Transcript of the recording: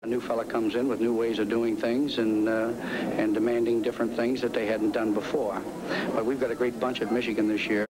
A new fella comes in with new ways of doing things and demanding different things that they hadn't done before. But we've got a great bunch at Michigan this year.